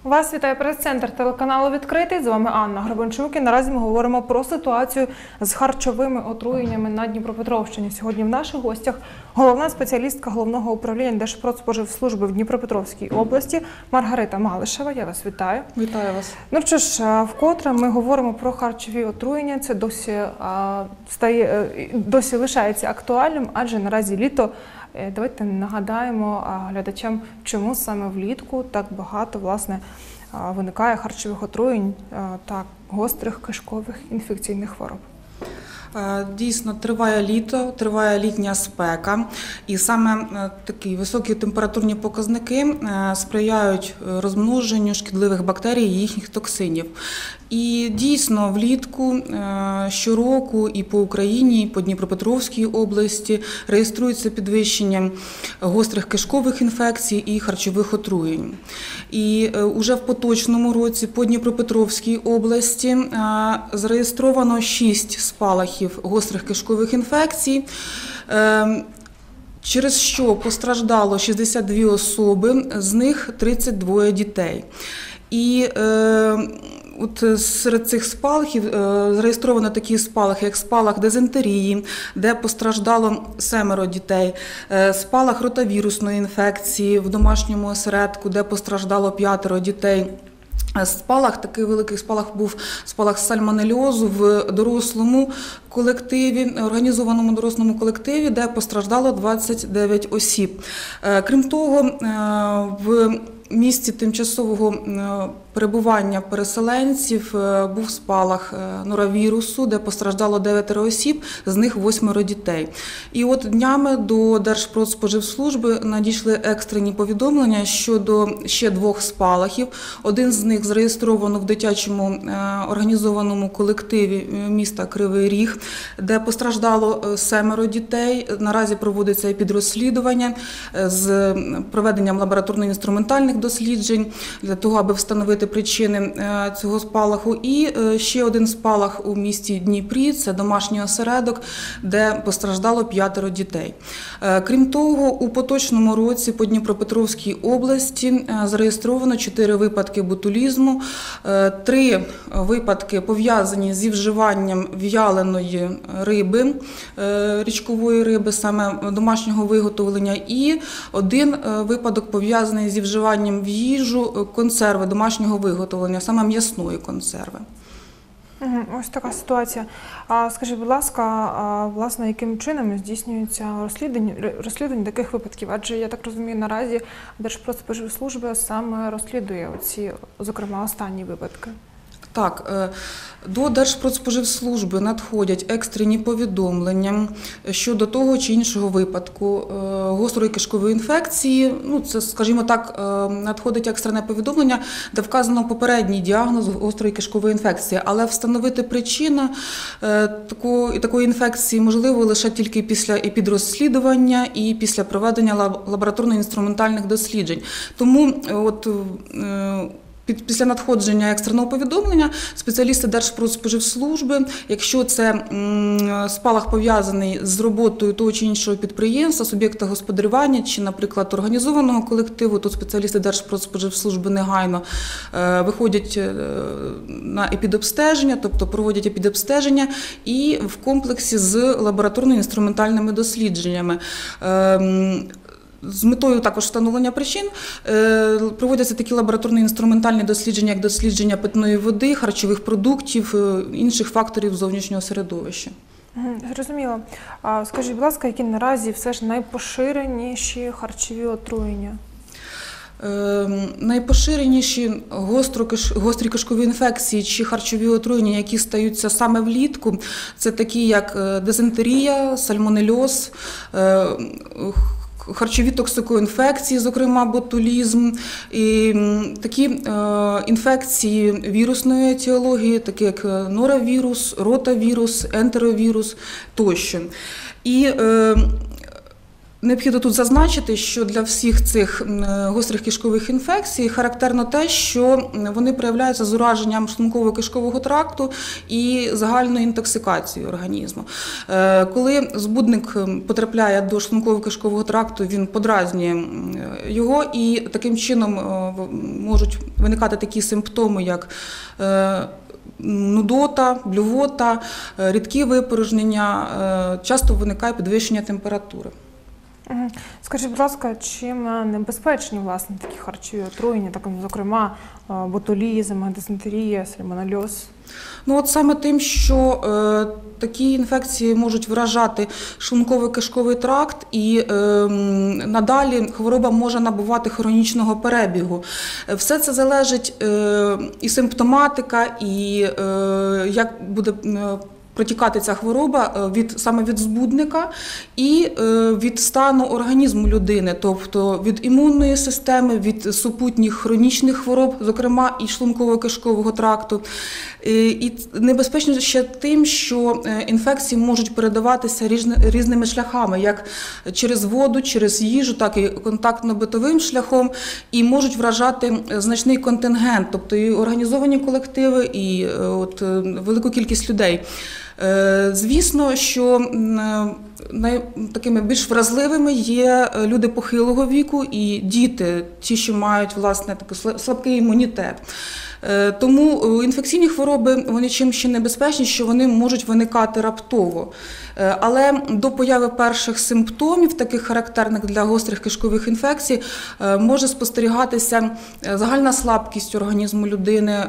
Вас вітає прес-центр телеканалу «Відкритий». З вами Анна Гребенчук. І наразі ми говоримо про ситуацію з харчовими отруєннями на Дніпропетровщині. Сьогодні в наших гостях головна спеціалістка Головного управління Держпродспоживслужби в Дніпропетровській області Маргарита Малишева. Я вас вітаю. Вітаю вас. Ну що ж, вкотре ми говоримо про харчові отруєння. Це досі лишається актуальним, адже наразі літо. Давайте нагадаємо глядачам, чому саме влітку так багато, власне, виникає харчових отруєнь та гострих кишкових інфекційних хвороб. Дійсно, триває літо, триває літня спека, і саме такі високі температурні показники сприяють розмноженню шкідливих бактерій і їхніх токсинів. І дійсно влітку щороку і по Україні, і по Дніпропетровській області реєструється підвищення гострих кишкових інфекцій і харчових отруєнь. І уже в поточному році по Дніпропетровській області зареєстровано 6 спалахів гострих кишкових інфекцій, через що постраждало 62 особи, з них 32 дітей. І от серед цих спалахів зареєстровано такі спалахи, як спалах дизентерії, де постраждало 7 дітей, спалах ротавірусної інфекції в домашньому осередку, де постраждало 5 дітей. Спалах, такий великий спалах був спалах сальмонельозу в дорослому колективі, організованому дорослому колективі, де постраждало 29 осіб. Крім того, в місці тимчасового перебування переселенців був спалах норовірусу, де постраждало 9 осіб, з них 8 дітей. І от днями до Держпродспоживслужби надійшли екстрені повідомлення щодо ще 2 спалахів. Один з них зареєстровано в дитячому організованому колективі міста Кривий Ріг, де постраждало 7 дітей. Наразі проводиться епідрозслідування з проведенням лабораторно-інструментальних досліджень для того, аби встановити причини цього спалаху. І ще один спалах у місті Дніпрі, це домашній осередок, де постраждало 5 дітей. Крім того, у поточному році по Дніпропетровській області зареєстровано 4 випадки ботулізму, 3 випадки пов'язані зі вживанням в'яленої риби, річкової риби, саме домашнього виготовлення, і 1 випадок пов'язаний зі вживанням в їжу консерви домашнього виготовлення, саме м'ясної консерви. Ось така ситуація. Скажіть, будь ласка, власне, яким чином здійснюється розслідування таких випадків? Адже, я так розумію, наразі Держпродспоживслужба саме розслідує оці, зокрема, останні випадки. Так, до Держпродспоживслужби надходять екстрені повідомлення щодо того чи іншого випадку гострої кишкової інфекції. Ну, це, скажімо так, надходить екстрене повідомлення, де вказано попередній діагноз гострої кишкової інфекції, але встановити причину такої інфекції можливо лише тільки після епідрозслідування і після проведення лабораторно-інструментальних досліджень. Тому після надходження екстреного повідомлення спеціалісти Держпродспоживслужби, якщо це спалах пов'язаний з роботою того чи іншого підприємства, суб'єкта господарювання чи, наприклад, організованого колективу, то спеціалісти Держпродспоживслужби негайно виходять на епідобстеження, тобто проводять епідобстеження і в комплексі з лабораторно-інструментальними дослідженнями. З метою також встановлення причин проводяться такі лабораторно-інструментальні дослідження, як дослідження питної води, харчових продуктів, інших факторів зовнішнього середовища. Зрозуміло. Скажіть, будь ласка, які наразі все ж найпоширеніші харчові отруєння? Найпоширеніші гострі кишкові інфекції чи харчові отруєння, які стаються саме влітку, це такі як дизентерія, сальмонельоз, харчові токсикоінфекції, зокрема ботулізм, і такі інфекції вірусної етіології, такі як норовірус, ротавірус, ентеровірус тощо. І Необхідно тут зазначити, що для всіх цих гострих кишкових інфекцій характерно те, що вони проявляються з ураженням шлунково-кишкового тракту і загальною інтоксикацією організму. Коли збудник потрапляє до шлунково-кишкового тракту, він подразнює його, і таким чином можуть виникати такі симптоми, як нудота, блювота, рідкі випорожнення, часто виникає підвищення температури. Скажіть, будь ласка, чим небезпечні, власне, такі харчові отруєння, так, зокрема, ботулізм, дизентерія, сальмонельоз? Ну, от саме тим, що такі інфекції можуть вражати шлунково-кишковий тракт, і надалі хвороба може набувати хронічного перебігу. Все це залежить і симптоматика, і як буде протікати ця хвороба саме від збудника і від стану організму людини, тобто від імунної системи, від супутніх хронічних хвороб, зокрема і шлунково-кишкового тракту. І небезпечно ще тим, що інфекції можуть передаватися різними шляхами, як через воду, через їжу, так і контактно-битовим шляхом, і можуть вражати значний контингент, тобто і організовані колективи, і велику кількість людей. Звісно, що такими більш вразливими є люди похилого віку і діти, ті, що мають, власне, такий слабкий імунітет. Тому інфекційні хвороби, вони чим ще небезпечні, що вони можуть виникати раптово. Але до появи перших симптомів, таких характерних для гострих кишкових інфекцій, може спостерігатися загальна слабкість організму людини,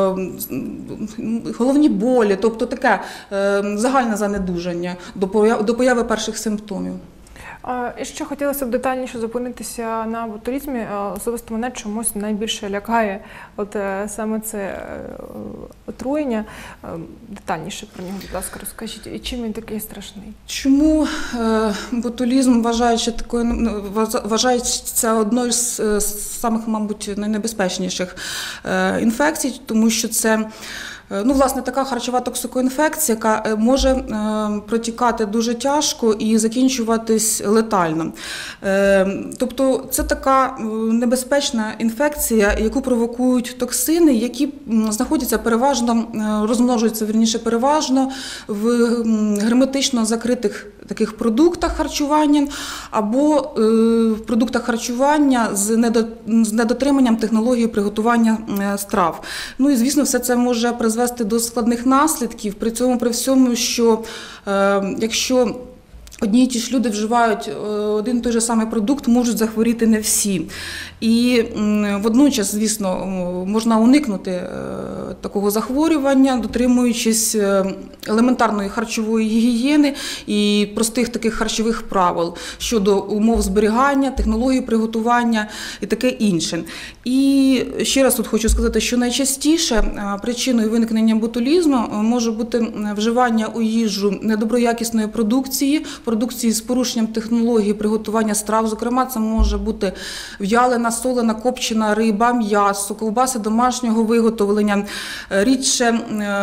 головні болі, тобто таке загальне занедужання до появи перших симптомів. І ще хотілося б детальніше зупинитися на ботулізмі. Особисто мене чомусь найбільше лякає саме це отруєння. Детальніше про нього, будь ласка, розкажіть. І чим він такий страшний? Чому ботулізм вважається одною з самих, мабуть, найнебезпечніших інфекцій, тому що це власне, така харчова токсикоінфекція, яка може протікати дуже тяжко і закінчуватись летально. Тобто це така небезпечна інфекція, яку провокують токсини, які знаходяться розмножуються переважно в герметично закритих таких продуктах харчування або в продуктах харчування з недотриманням технології приготування страв. Ну і, звісно, все це може призвести до складних наслідків, при всьому, що якщо одні і ті ж люди вживають один і той же самий продукт, можуть захворіти не всі. І водночас, звісно, можна уникнути такого захворювання, дотримуючись елементарної харчової гігієни і простих таких харчових правил щодо умов зберігання, технології приготування і таке інше. І ще раз тут хочу сказати, що найчастіше причиною виникнення ботулізму може бути вживання у їжу недоброякісної продукції з порушенням технології приготування страв. Зокрема, це може бути в'ялена, солена, копчена риба, м'ясо, ковбаси домашнього виготовлення, рідше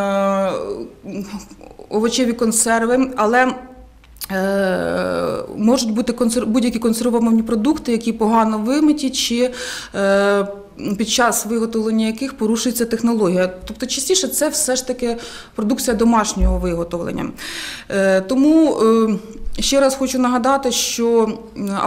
овочеві консерви, але можуть бути будь-які консервовані продукти, які погано вимиті, чи під час виготовлення яких порушується технологія. Тобто частіше це все ж таки продукція домашнього виготовлення. Тому ще раз хочу нагадати, що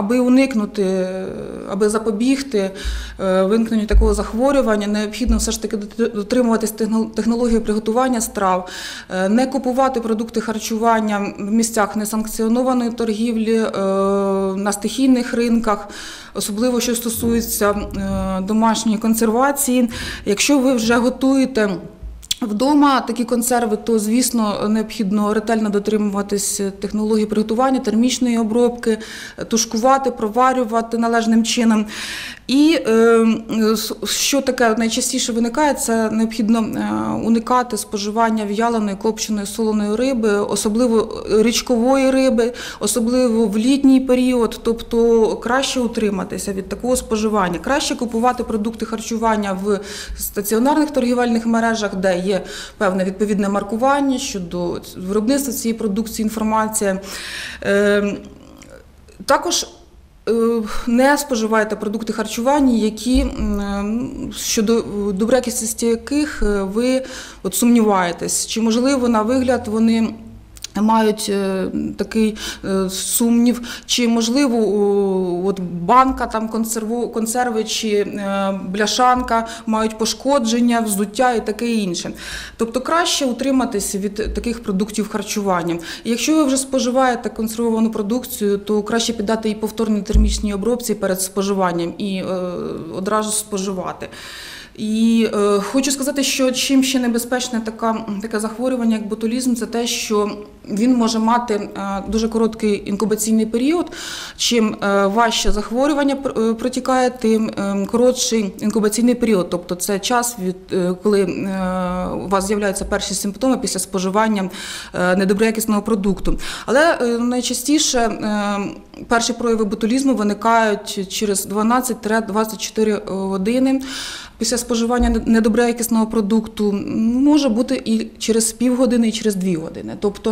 аби запобігти виникненню такого захворювання, необхідно все ж таки дотримуватись технології приготування страв, не купувати продукти харчування в місцях несанкціонованої торгівлі, на стихійних ринках, особливо що стосується домашньої консервації. Якщо ви вже готуєте вдома такі консерви, то, звісно, необхідно ретельно дотримуватись технології приготування, термічної обробки, тушкувати, проварювати належним чином. І що таке найчастіше виникає, це необхідно уникати споживання в'яленої, копченої, солоної риби, особливо річкової риби, особливо в літній період, тобто краще утриматися від такого споживання. Краще купувати продукти харчування в стаціонарних торгівельних мережах, де є певне відповідне маркування щодо виробництва цієї продукції, інформація. Також не споживайте продукти харчування, які, щодо добрякісності яких ви сумніваєтесь. Чи, можливо, на вигляд вони мають такий сумнів, чи, можливо, банка, там, консерви чи бляшанка мають пошкодження, взуття і таке інше. Тобто краще утриматися від таких продуктів харчування. І якщо ви вже споживаєте консервовану продукцію, то краще піддати її повторній термічній обробці перед споживанням і одразу споживати. І хочу сказати, що чим ще небезпечне таке захворювання, як ботулізм, це те, що він може мати дуже короткий інкубаційний період. Чим важче захворювання протікає, тим коротший інкубаційний період. Тобто це час, коли у вас з'являються перші симптоми після споживання недоброякісного продукту. Але найчастіше перші прояви ботулізму виникають через 12-24 години. Після споживання недоброякісного продукту може бути і через півгодини, і через 2 години. Тобто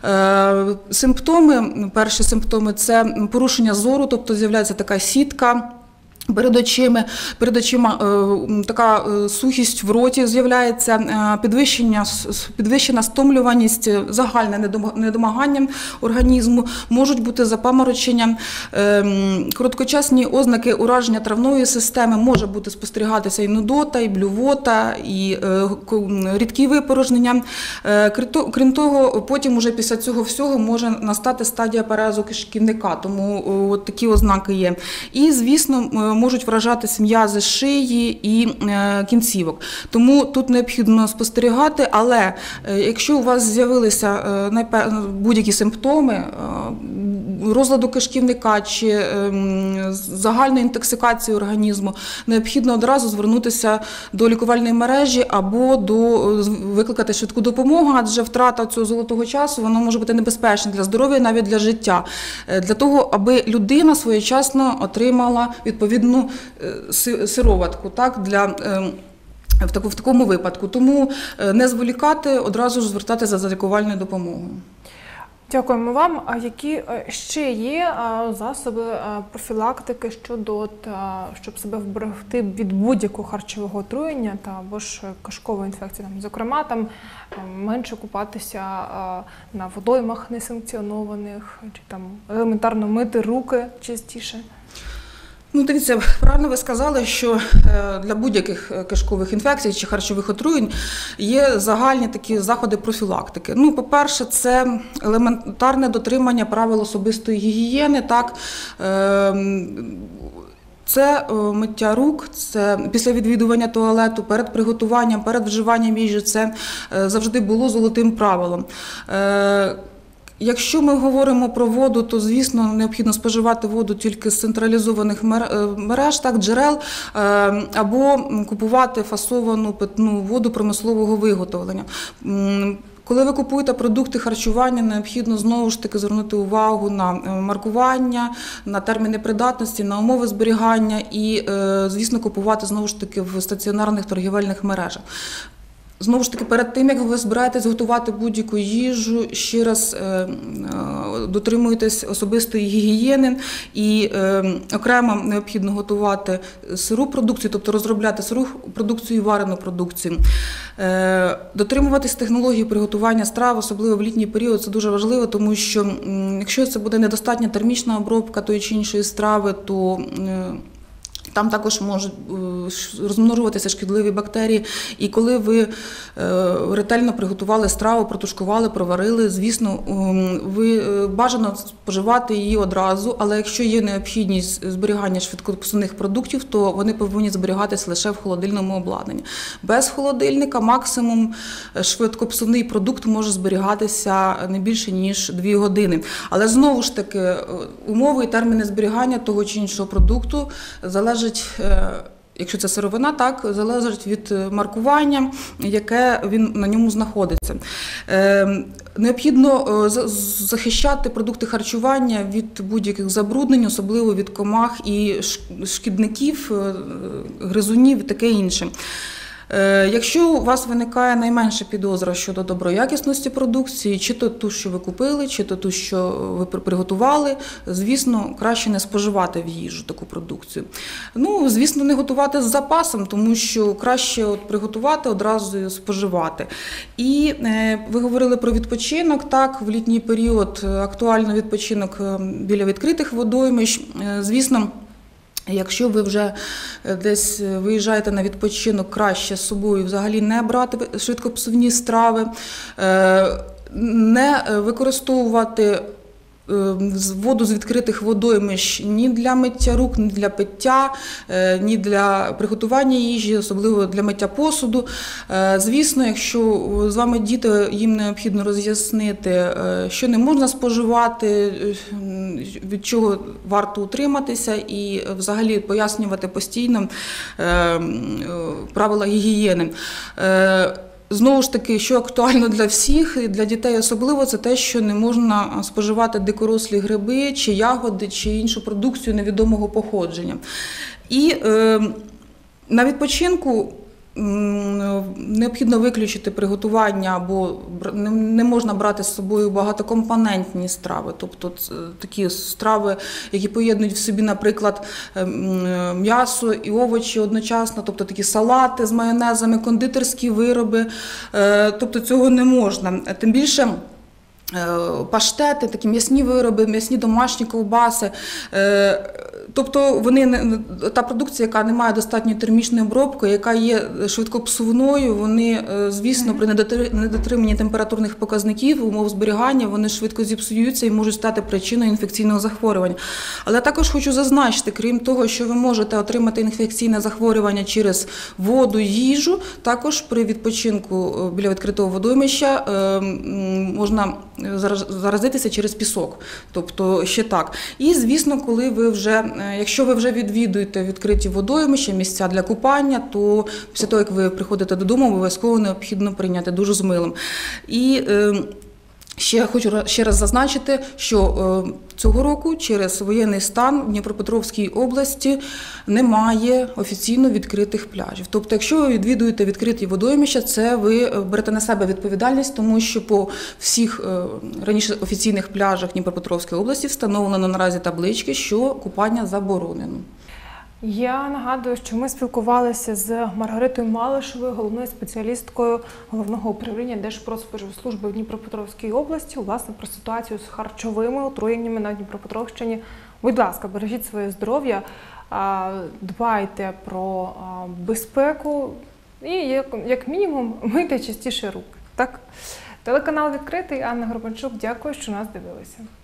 перші симптоми – це порушення зору, тобто з'являється така сітка перед очима така сухість в роті з'являється, підвищена стомлюваність, загальне недомагання організму, можуть бути запаморочення, короткочасні ознаки ураження травної системи, може бути спостерігатися і нудота, і блювота, і рідкі випорожнення. Крім того, потім уже після цього всього може настати стадія парезу кишківника, тому от такі ознаки є. І, звісно, можуть вражатися м'язи шиї і кінцівок. Тому тут необхідно спостерігати, але якщо у вас з'явилися будь-які симптоми розладу кишківника чи загальної інтоксикації організму, необхідно одразу звернутися до лікувальної мережі або викликати швидку допомогу, адже втрата цього золотого часу вона може бути небезпечна для здоров'я, навіть для життя. Для того, аби людина своєчасно отримала відповідну сироватку, так, в такому випадку. Тому не зволікати, одразу ж звертатися за лікувальною допомогою. Дякуємо вам. А які ще є засоби профілактики щоб себе вберегти від будь-якого харчового отруєння або ж кишкової інфекції? Зокрема, менше купатися на водоймах несанкціонованих, чи елементарно мити руки частіше? Дивіться, правильно ви сказали, що для будь-яких кишкових інфекцій чи харчових отруєнь є загальні такі заходи профілактики. По-перше, це елементарне дотримання правил особистої гігієни, так, це миття рук, це після відвідування туалету, перед приготуванням, перед вживанням їжі, це завжди було золотим правилом. Якщо ми говоримо про воду, то, звісно, необхідно споживати воду тільки з централізованих мереж, так, джерел, або купувати фасовану питну воду промислового виготовлення. Коли ви купуєте продукти харчування, необхідно знову ж таки звернути увагу на маркування, на терміни придатності, на умови зберігання і, звісно, купувати знову ж таки в стаціонарних торгівельних мережах. Знову ж таки, перед тим, як ви збираєтесь готувати будь-яку їжу, ще раз дотримуєтесь особистої гігієни і окремо необхідно готувати сиру продукцію, тобто розробляти сиру продукцію і варену продукцію. Дотримуватись технології приготування страв, особливо в літній період, це дуже важливо, тому що якщо це буде недостатня термічна обробка тої чи іншої страви, то там також можуть розмножуватися шкідливі бактерії. І коли ви ретельно приготували страву, протушкували, проварили, звісно, ви бажано споживати її одразу, але якщо є необхідність зберігання швидкопсувних продуктів, то вони повинні зберігатися лише в холодильному обладнанні. Без холодильника максимум швидкопсувний продукт може зберігатися не більше, ніж 2 години. Але знову ж таки, умови і терміни зберігання того чи іншого продукту залежать, якщо це сировина, так, залежить від маркування, яке він на ньому знаходиться. Необхідно захищати продукти харчування від будь-яких забруднень, особливо від комах і шкідників, гризунів і таке інше. Якщо у вас виникає найменша підозра щодо доброякісності продукції, чи то ту, що ви купили, чи то ту, що ви приготували, звісно, краще не споживати в їжу таку продукцію. Ну, звісно, не готувати з запасом, тому що краще приготувати, одразу споживати. І ви говорили про відпочинок. Так, в літній період актуально відпочинок біля відкритих водоймищ. Звісно, якщо ви вже десь виїжджаєте на відпочинок, краще з собою взагалі не брати швидкопсувні страви, не використовувати воду з відкритих водоймищ ні для миття рук, ні для пиття, ні для приготування їжі, особливо для миття посуду. Звісно, якщо з вами діти, їм необхідно роз'яснити, що не можна споживати, від чого варто утриматися, і взагалі пояснювати постійно правила гігієни. Знову ж таки, що актуально для всіх, і для дітей особливо, це те, що не можна споживати дикорослі гриби, чи ягоди, чи іншу продукцію невідомого походження. І на відпочинку необхідно виключити приготування, або не можна брати з собою багатокомпонентні страви, тобто такі страви, які поєднують в собі, наприклад, м'ясо і овочі одночасно, тобто такі салати з майонезами, кондитерські вироби, тобто цього не можна. Тим більше паштети, такі м'ясні вироби, м'ясні домашні ковбаси. Тобто та продукція, яка не має достатньої термічної обробки, яка є швидкопсувною, вони, звісно, при недотриманні температурних показників, умов зберігання, вони швидко зіпсуються і можуть стати причиною інфекційного захворювання. Але також хочу зазначити, крім того, що ви можете отримати інфекційне захворювання через воду, їжу, також при відпочинку біля відкритого водоймища можна заразитися через пісок. Тобто ще так. І, звісно, якщо ви вже відвідуєте відкриті водоймища, місця для купання, то після того, як ви приходите додому, обов'язково необхідно прийняти душ з милом. І ще хочу ще раз зазначити, що цього року через воєнний стан в Дніпропетровській області немає офіційно відкритих пляжів. Тобто, якщо ви відвідуєте відкриті водоймища, це ви берете на себе відповідальність, тому що по всіх раніше офіційних пляжах Дніпропетровської області встановлено наразі таблички, що купання заборонено. Я нагадую, що ми спілкувалися з Маргаритою Малишевою, головною спеціалісткою Головного управління Держпродспоживслужби в Дніпропетровській області, власне, про ситуацію з харчовими отруєннями на Дніпропетровщині. Будь ласка, бережіть своє здоров'я, дбайте про безпеку і, як мінімум, мийте частіше руки. Так? Телеканал «Відкритий», Анна Горбанчук, дякую, що нас дивилися.